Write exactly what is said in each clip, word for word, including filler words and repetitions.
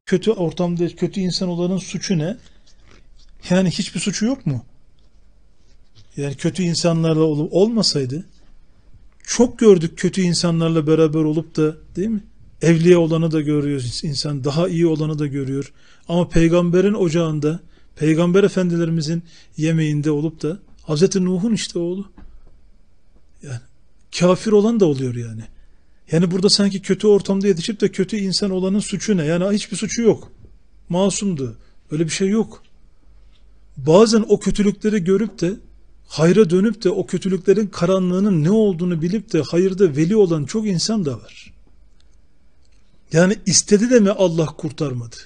Kötü ortamda kötü insan olanın suçu ne? Yani hiçbir suçu yok mu? Yani kötü insanlarla olup olmasaydı, çok gördük kötü insanlarla beraber olup da, değil mi? Evliya olanı da görüyoruz, insan daha iyi olanı da görüyor. Ama peygamberin ocağında, peygamber efendilerimizin yemeğinde olup da Hazreti Nuh'un işte oğlu, yani kafir olan da oluyor yani. Yani burada sanki kötü ortamda yetişip de kötü insan olanın suçu ne? Yani hiçbir suçu yok. Masumdu. Öyle bir şey yok. Bazen o kötülükleri görüp de hayra dönüp de o kötülüklerin karanlığının ne olduğunu bilip de hayırda veli olan çok insan da var. Yani istedi de mi Allah kurtarmadı?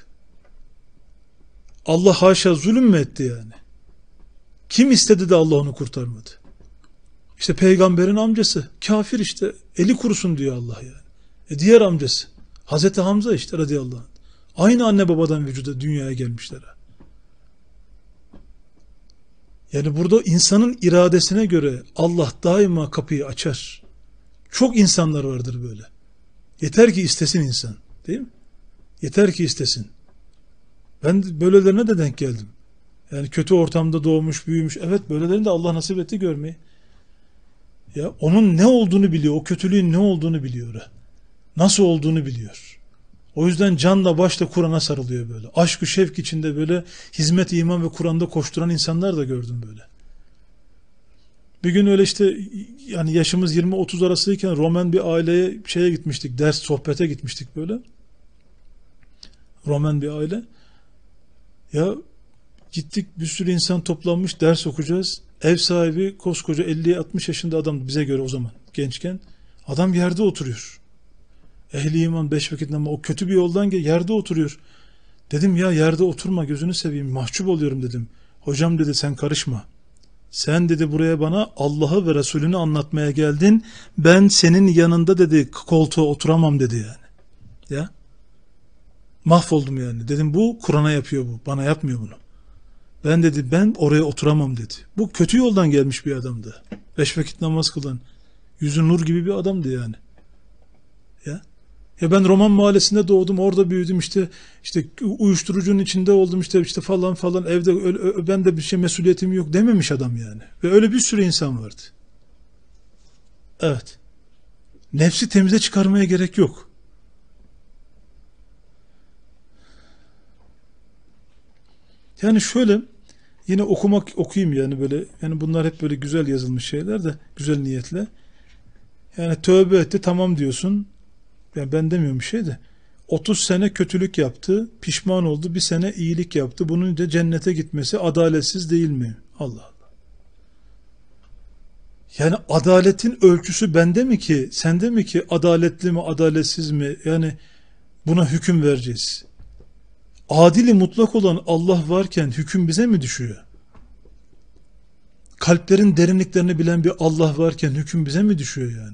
Allah haşa zulüm mü etti yani? Kim istedi de Allah onu kurtarmadı? İşte peygamberin amcası kafir, işte eli kurusun diyor Allah yani. E diğer amcası Hazreti Hamza işte radıyallahu anh. Aynı anne babadan vücuda dünyaya gelmişler. Yani burada insanın iradesine göre Allah daima kapıyı açar. Çok insanlar vardır böyle. Yeter ki istesin insan. Değil mi? Yeter ki istesin. Ben böylelerine de denk geldim. Yani kötü ortamda doğmuş, büyümüş. Evet, böylelerini de Allah nasip etti görmeyi. Ya onun ne olduğunu biliyor. O kötülüğün ne olduğunu biliyor. Nasıl olduğunu biliyor. O yüzden canla başla Kur'an'a sarılıyor böyle. Aşk-ı şevk içinde böyle hizmet, iman ve Kur'an'da koşturan insanlar da gördüm böyle. Bir gün öyle işte, yani yaşımız yirmi otuz arasıyken Roman bir aileye şeye gitmiştik. Ders sohbete gitmiştik böyle. Roman bir aile. Ya gittik, bir sürü insan toplanmış, ders okuyacağız. Ev sahibi koskoca elli altmış yaşında adam, bize göre o zaman gençken. Adam yerde oturuyor. Ehli iman, beş vakit namazı, o kötü bir yoldan gel, yerde oturuyor. Dedim ya yerde oturma, gözünü seveyim, mahcup oluyorum dedim. Hocam dedi, sen karışma. Sen dedi buraya bana Allah'ı ve Resulünü anlatmaya geldin. Ben senin yanında dedi koltuğa oturamam dedi yani. Ya. Mahvoldum yani. Dedim bu Kur'an'a yapıyor bu. Bana yapmıyor bunu. Ben dedi ben oraya oturamam dedi. Bu kötü yoldan gelmiş bir adamdı. Beş vakit namaz kılan, yüzü nur gibi bir adamdı yani. Ya. Ya ben Roman mahallesinde doğdum, orada büyüdüm, işte işte uyuşturucunun içinde oldum, işte işte falan falan, evde öyle, ben de bir şey mesuliyetim yok dememiş adam yani. Ve öyle bir sürü insan vardı. Evet. Nefsi temize çıkarmaya gerek yok. Yani şöyle, yine okumak okuyayım yani böyle, yani bunlar hep böyle güzel yazılmış şeyler de, güzel niyetle. Yani tövbe etti, tamam diyorsun. Yani ben demiyorum bir şey de. otuz sene kötülük yaptı, pişman oldu, bir sene iyilik yaptı. Bunun da cennete gitmesi adaletsiz değil mi? Allah Allah. Yani adaletin ölçüsü bende mi ki, sende mi ki, adaletli mi, adaletsiz mi? Yani buna hüküm vereceğiz. Adili mutlak olan Allah varken hüküm bize mi düşüyor? Kalplerin derinliklerini bilen bir Allah varken hüküm bize mi düşüyor yani?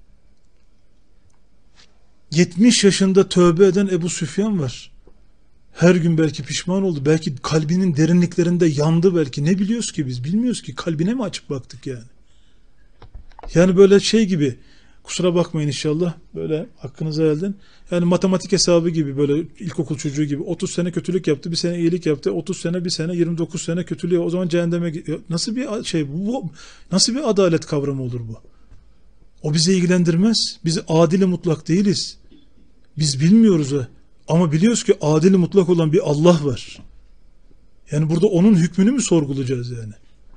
yetmiş yaşında tövbe eden Ebu Süfyan var. Her gün belki pişman oldu. Belki kalbinin derinliklerinde yandı belki. Ne biliyoruz ki biz? Bilmiyoruz ki. Kalbine mi açıp baktık yani? Yani böyle şey gibi, kusura bakmayın inşallah, böyle hakkınızı helal. Yani matematik hesabı gibi, böyle ilkokul çocuğu gibi, otuz sene kötülük yaptı, bir sene iyilik yaptı, otuz sene, bir sene, yirmi dokuz sene kötülüğü, o zaman cehenneme gidiyor. Nasıl bir şey bu, bu? Nasıl bir adalet kavramı olur bu? O bizi ilgilendirmez. Biz adil mutlak değiliz. Biz bilmiyoruz ha. Ama biliyoruz ki adil mutlak olan bir Allah var. Yani burada onun hükmünü mü sorgulayacağız yani?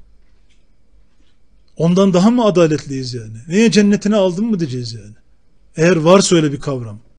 Ondan daha mı adaletliyiz yani? Niye cennetine aldın mı diyeceğiz yani? Eğer varsa öyle bir kavram.